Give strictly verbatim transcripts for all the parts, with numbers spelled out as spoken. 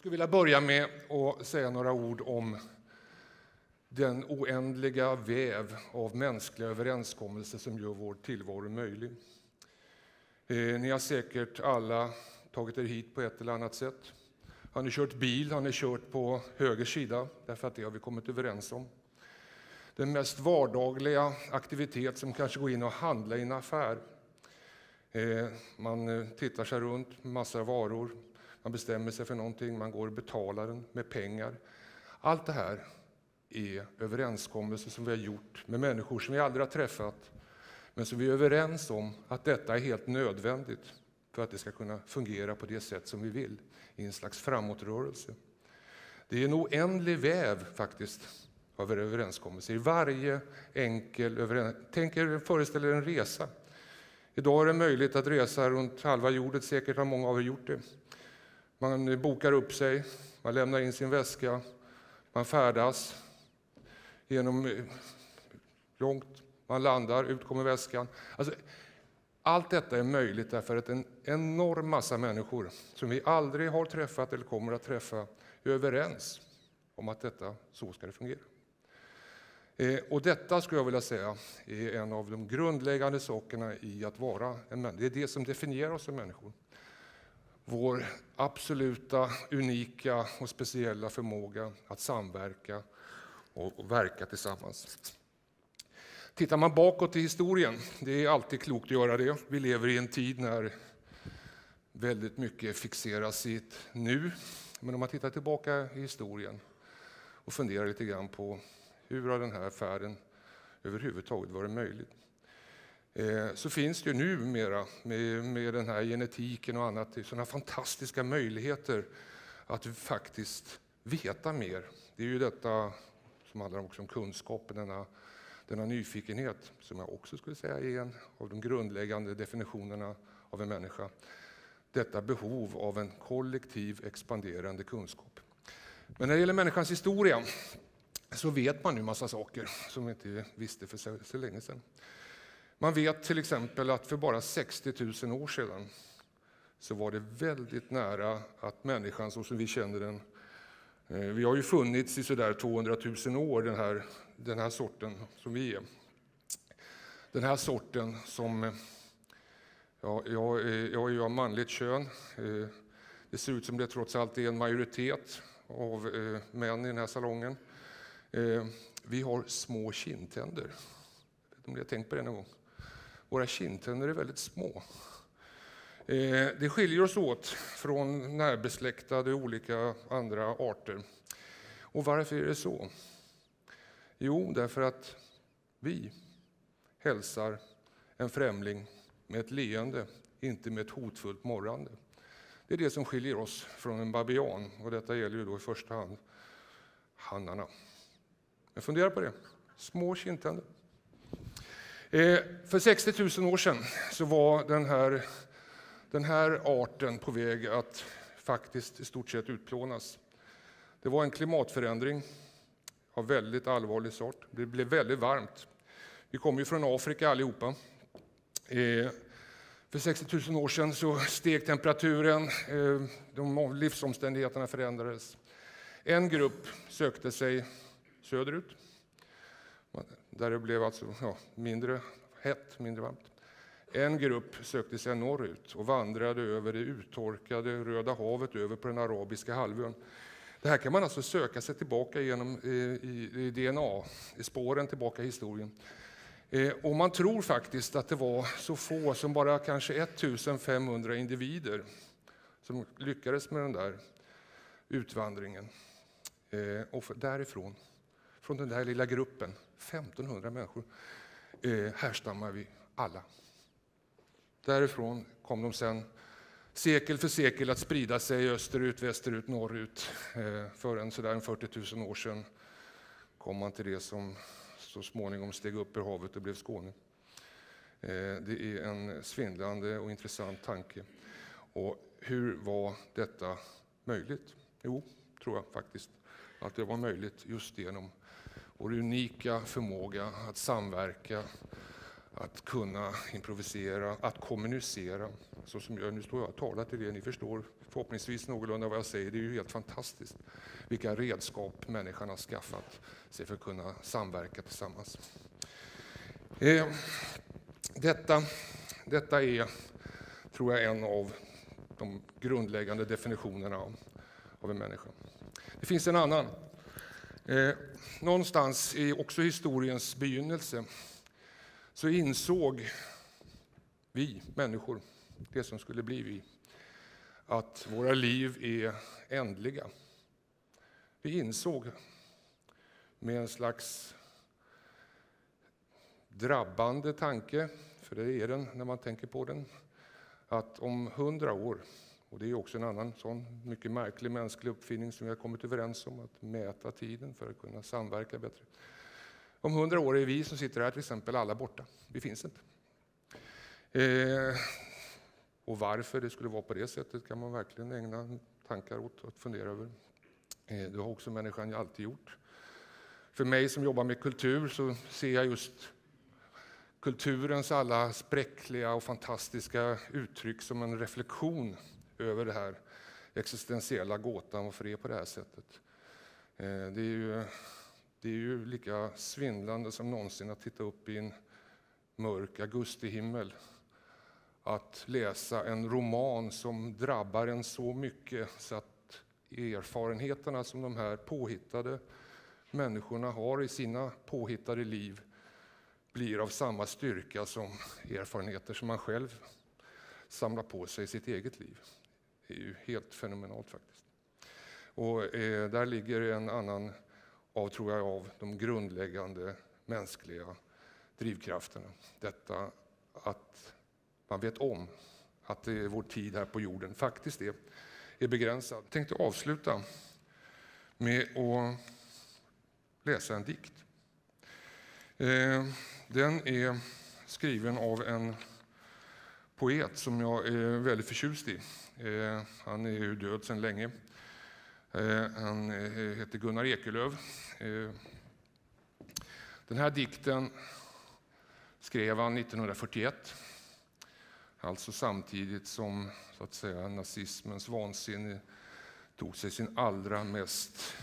skulle vilja börja med att säga några ord om den oändliga väv av mänskliga överenskommelser som gör vår tillvaro möjlig. Eh, ni har säkert alla tagit er hit på ett eller annat sätt. Har ni kört bil har ni kört på höger sida, därför att det har vi kommit överens om. Den mest vardagliga aktivitet som kanske går in och handla i en affär. Eh, man tittar sig runt, massa varor, man bestämmer sig för någonting, man går och betalar den med pengar. Allt det här är överenskommelser som vi har gjort med människor som vi aldrig har träffat, men som vi är överens om att detta är helt nödvändigt för att det ska kunna fungera på det sätt som vi vill, i en slags framåtrörelse. Det är en oändlig väv faktiskt av överenskommelser. I varje enkel överenskommelse. Tänk er, föreställ er en resa. Idag är det möjligt att resa runt halva jorden, säkert har många av er gjort det. Man bokar upp sig, man lämnar in sin väska, man färdas genom långt, man landar, ut kommer väskan. Alltså, allt detta är möjligt därför att en enorm massa människor som vi aldrig har träffat eller kommer att träffa är överens om att detta, så ska det fungera. Eh, och detta skulle jag vilja säga är en av de grundläggande sakerna i att vara en människa. Det är det som definierar oss som människor. Vår absoluta, unika och speciella förmåga att samverka och, och verka tillsammans. Tittar man bakåt i historien, det är alltid klokt att göra det. Vi lever i en tid när väldigt mycket fixeras i ett nu. Men om man tittar tillbaka i historien och funderar lite grann på hur har den här färden överhuvudtaget varit möjlig? Eh, så finns det ju numera med, med den här genetiken och annat sådana fantastiska möjligheter att faktiskt veta mer. Det är ju detta som handlar också om kunskapen, denna, denna nyfikenhet som jag också skulle säga är en av de grundläggande definitionerna av en människa. Detta behov av en kollektiv expanderande kunskap. Men när det gäller människans historia så vet man ju massa saker som vi inte visste för så, så länge sedan. Man vet till exempel att för bara sextio tusen år sedan så var det väldigt nära att människan så som vi känner den, eh, vi har ju funnits i sådär tvåhundratusen år, den här, den här sorten som vi är. Den här sorten som, ja, jag, jag är ju av manligt kön, eh, det ser ut som det trots allt är en majoritet av eh, män i den här salongen. Eh, vi har små kindtänder. Jag vet inte om ni har tänkt på det någon gång. Våra kindtänder är väldigt små. Eh, det skiljer oss åt från närbesläktade olika andra arter. Och varför är det så? Jo, därför att vi hälsar en främling med ett leende, inte med ett hotfullt morrande. Det är det som skiljer oss från en babian, och detta gäller ju då i första hand hannarna. Men fundera på det. Små kindtänder. Eh, för sextio tusen år sedan så var den här, den här arten på väg att faktiskt i stort sett utplånas. Det var en klimatförändring av väldigt allvarlig sort. Det blev väldigt varmt. Vi kom ju från Afrika allihopa. Eh, för sextio tusen år sedan så steg temperaturen, eh, de livsomständigheterna förändrades. En grupp sökte sig söderut, där det blev alltså ja, mindre hett, mindre varmt. En grupp sökte sig norrut och vandrade över det uttorkade Röda havet över på den arabiska halvön. Det här kan man alltså söka sig tillbaka genom i, i, i D N A, i spåren tillbaka i historien. Eh, och man tror faktiskt att det var så få som bara kanske ettusen femhundra individer som lyckades med den där utvandringen. Eh, och för, därifrån, från den där lilla gruppen, femtonhundra människor, eh, härstammar vi alla. Därifrån kom de sen sekel för sekel att sprida sig österut, västerut, norrut. Eh, för en sådär fyrtio tusen år sedan kom man till det som så småningom steg upp ur havet och blev Skåne. Eh, det är en svindlande och intressant tanke. Och hur var detta möjligt? Jo, tror jag faktiskt att det var möjligt just genom vår unika förmåga att samverka, att kunna improvisera, att kommunicera. Så som jag, nu står jag och talar till er, ni förstår förhoppningsvis någorlunda vad jag säger. Det är ju helt fantastiskt vilka redskap människan har skaffat sig för att kunna samverka tillsammans. Eh, detta, detta är, tror jag, en av de grundläggande definitionerna av, av en människa. Det finns en annan. Eh, någonstans i också historiens begynnelse så insåg vi människor, det som skulle bli vi, att våra liv är ändliga. Vi insåg med en slags drabbande tanke, för det är den när man tänker på den, att om hundra år, och det är också en annan sån mycket märklig mänsklig uppfinning som vi har kommit överens om, att mäta tiden för att kunna samverka bättre. Om hundra år är vi som sitter här till exempel alla borta. Vi finns inte. Eh, och varför det skulle vara på det sättet kan man verkligen ägna tankar åt att fundera över. Eh, det har också människan alltid gjort. För mig som jobbar med kultur så ser jag just kulturens alla spräckliga och fantastiska uttryck som en reflektion över det här existentiella gåtan, varför det är på det här sättet. Eh, det är ju... Det är ju lika svindlande som någonsin att titta upp i en mörk augustihimmel. Att läsa en roman som drabbar en så mycket så att erfarenheterna som de här påhittade människorna har i sina påhittade liv blir av samma styrka som erfarenheter som man själv samlar på sig i sitt eget liv. Det är ju helt fenomenalt faktiskt. Och eh, där ligger en annan av, tror jag, av de grundläggande mänskliga drivkrafterna. Detta att man vet om att det är vår tid här på jorden faktiskt är, är begränsad. Jag tänkte avsluta med att läsa en dikt. Eh, den är skriven av en poet som jag är väldigt förtjust i. Eh, han är ju död sedan länge. Han heter Gunnar Ekelöf. Den här dikten skrev han nittonhundrafyrtioett. Alltså samtidigt som, så att säga, nazismens vansinne tog sig sin allra mest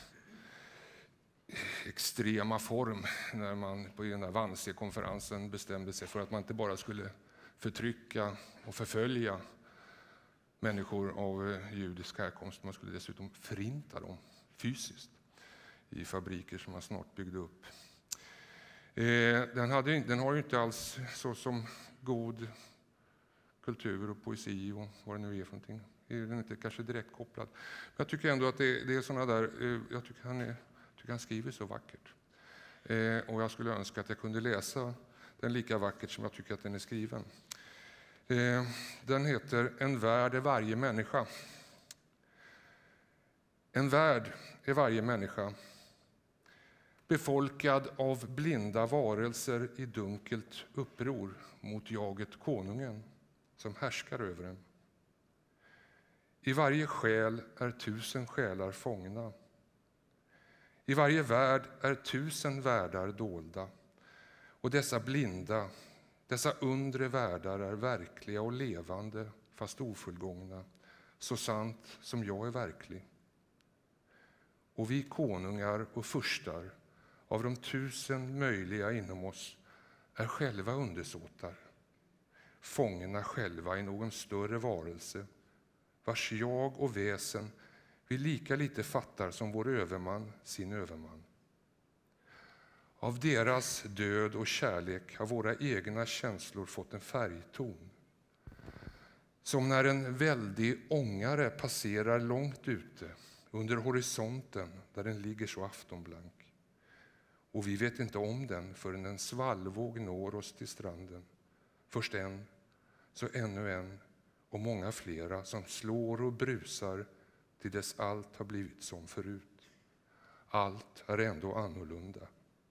extrema form när man på den här Wannsee-konferensen bestämde sig för att man inte bara skulle förtrycka och förfölja människor av judisk härkomst. Man skulle dessutom förinta dem fysiskt i fabriker som man snart byggde upp. Eh, den, hade, den har ju inte alls så som god kultur och poesi och vad det nu är för någonting. Den är inte kanske direkt kopplad. Men jag tycker ändå att det, det är såna där, eh, jag tycker han, är, tycker han skriver så vackert. Eh, och jag skulle önska att jag kunde läsa den lika vackert som jag tycker att den är skriven. Den heter En värld är varje människa. En värld är varje människa, befolkad av blinda varelser i dunkelt uppror mot jaget konungen som härskar över dem. I varje själ är tusen själar fångna. I varje värld är tusen världar dolda, och dessa blinda, dessa undre världar är verkliga och levande, fast ofullgångna, så sant som jag är verklig. Och vi konungar och furstar av de tusen möjliga inom oss är själva undersåtar, fångna själva i någon större varelse, vars jag och väsen vi lika lite fattar som vår överman sin överman. Av deras död och kärlek har våra egna känslor fått en färgton. Som när en väldig ångare passerar långt ute under horisonten där den ligger så aftonblank. Och vi vet inte om den förrän en svallvåg når oss till stranden. Först en, så ännu en och många flera som slår och brusar till dess allt har blivit som förut. Allt är ändå annorlunda.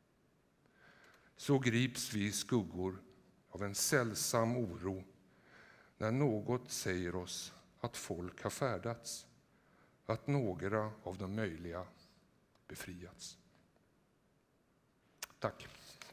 Så grips vi skuggor av en sällsam oro när något säger oss att folk har färdats, att några av de möjliga befriats. Tack.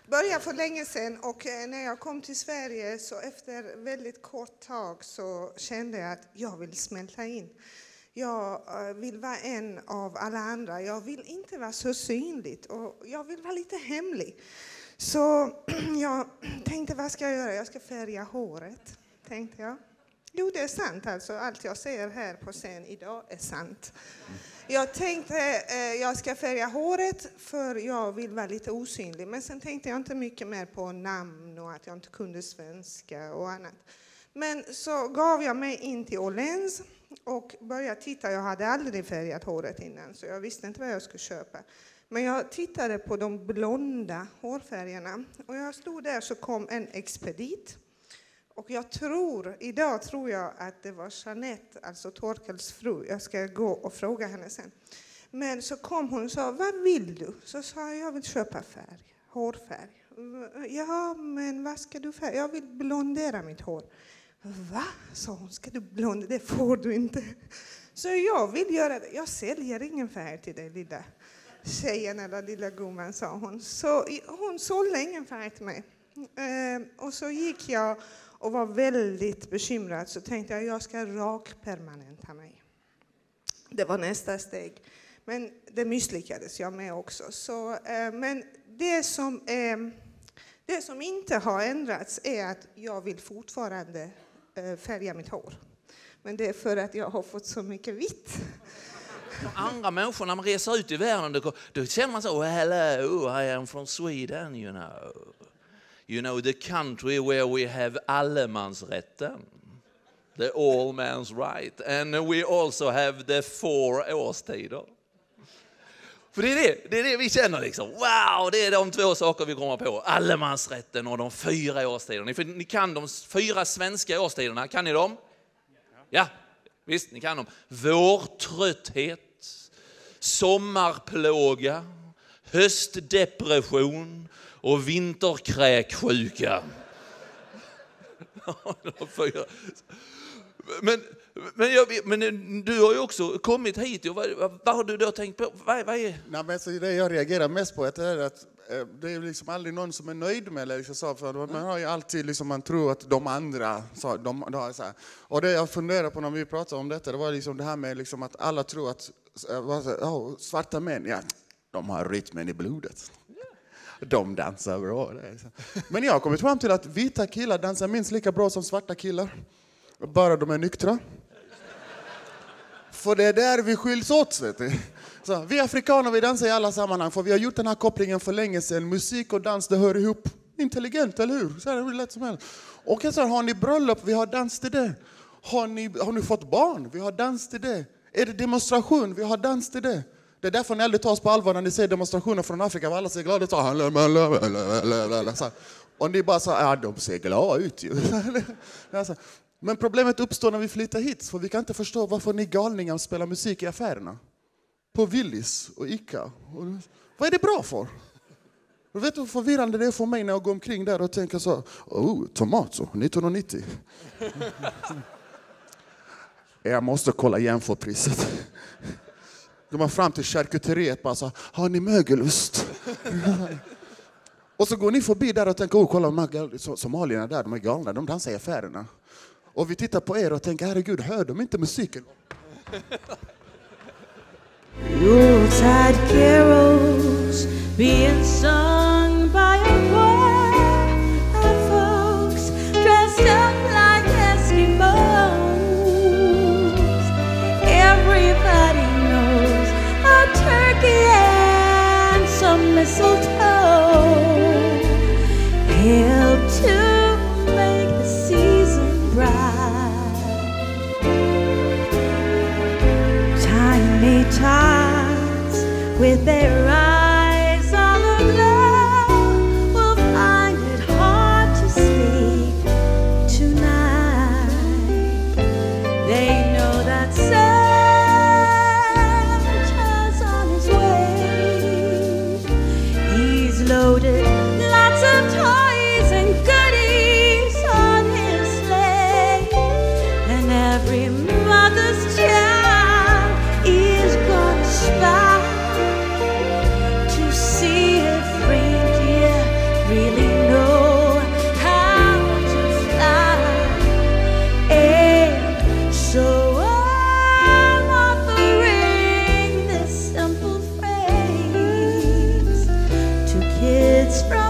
började för länge sedan och när jag kom till Sverige så efter väldigt kort tag så kände jag att jag vill smälta in. Jag vill vara en av alla andra. Jag vill inte vara så synligt och jag vill vara lite hemlig. Så jag tänkte, vad ska jag göra? Jag ska färga håret, tänkte jag. Jo, det är sant alltså. Allt jag säger här på scen idag är sant. Jag tänkte eh, jag ska färga håret för jag vill vara lite osynlig. Men sen tänkte jag inte mycket mer på namn och att jag inte kunde svenska och annat. Men så gav jag mig in till Åhléns och började titta. Jag hade aldrig färgat håret innan så jag visste inte vad jag skulle köpa. Men jag tittade på de blonda hårfärgerna och jag stod där så kom en expedit. Och jag tror, idag tror jag att det var Jeanette, alltså Torkels fru. Jag ska gå och fråga henne sen. Men så kom hon och sa, vad vill du? Så sa jag, jag vill köpa färg, hårfärg. Ja, men vad ska du färga? Jag vill blondera mitt hår. Va? Sa hon, ska du blondera? Det får du inte. Så jag vill göra det. Jag säljer ingen färg till dig, lilla tjejen eller lilla gumman, sa hon. Så hon sålde ingen färg till mig. Och så gick jag och var väldigt bekymrad, så tänkte jag jag ska rakpermanenta mig. Det var nästa steg. Men det misslyckades jag med också. Så, eh, men det som, eh, det som inte har ändrats är att jag vill fortfarande eh, färga mitt hår. Men det är för att jag har fått så mycket vitt. Andra människor, när man reser ut i världen, då, då känner man så, hello, I am from Sweden, you know. You know, the country where we have allemansrätten, the all man's right, and we also have the four årstider. För det är det, det är det vi känner liksom. Wow, det är de två saker vi kommer på. Allemansrätten och de fyra årstiderna. För ni kan de fyra svenska årstiderna, kan ni dem? Ja, visst, ni kan dem. Vårtrötthet, sommarplåga, höstdepression och vinterkräksjuka. men, men, jag, men du har ju också kommit hit. Vad, vad har du då tänkt på? Vad, vad är? Nej, men så det jag reagerar mest på är att det är liksom aldrig någon som är nöjd med det. Liksom, för man har ju alltid liksom, man tror att de andra så, de, de, så här. Och det jag funderar på när vi pratar om detta, det var liksom det här med liksom att alla tror att oh, svarta män, ja, de har rytmen i blodet. De dansar bra. Men jag har kommit fram till att vita killar dansar minst lika bra som svarta killar. Bara de är nyktra. För det är där vi skiljs åt. Vet du. Så, vi afrikaner, vi dansar i alla sammanhang. För vi har gjort den här kopplingen för länge sedan. Musik och dans, det hör ihop. Intelligent, eller hur? Så är det hur lätt som helst. Och så har ni bröllop, vi har dans till det. Har ni, har ni fått barn? Vi har dans till det. Är det demonstration? Vi har dans till det. Det är därför ni aldrig tas på allvar när ni ser demonstrationer från Afrika. Alla ser glada ut. Och ni bara så, ja, de ser glada ut ju. Men problemet uppstår när vi flyttar hit. För vi kan inte förstå varför ni galningar spelar musik i affärerna. På Willys och Ica. Vad är det bra för? Du vet hur förvirrande det är för mig när jag går omkring där och tänker så. Oh, tomater, nittonhundranittio. Jag måste kolla igen för priset. Går man fram till charkuteriet bara så, har ni mögelost? Och så går ni förbi där och tänker, oh, kolla de här somalierna där, de är galna, de dansar i affärerna. Och vi tittar på er och tänker, herregud, hör de inte musiken? Yuletide carols being sung by a choir of folks dressed up like Eskimos. Everybody knows a turkey and some mistletoe help to make the season bright. Tiny tots with their eyes all aglow will find it hard to sleep tonight. They know that Santa's on his way. He's loaded lots of toys and goodies on his sleigh, and every mother's child is gonna spy It's from